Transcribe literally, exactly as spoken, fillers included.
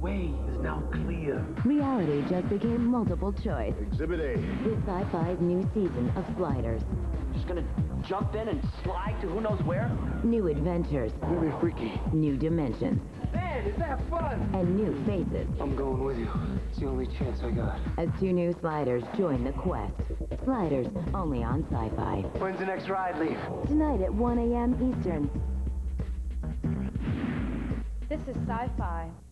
way is now clear. Reality just became multiple choice. Exhibit A. With Sci-Fi's new season of Sliders. Just gonna jump in and slide to who knows where? New adventures. Really freaky. New dimensions. Man, is that fun? And new faces. I'm going with you. It's the only chance I got. As two new Sliders join the quest. Sliders, only on Sci-Fi. When's the next ride leave? Tonight at one A M Eastern. This is Sci-Fi.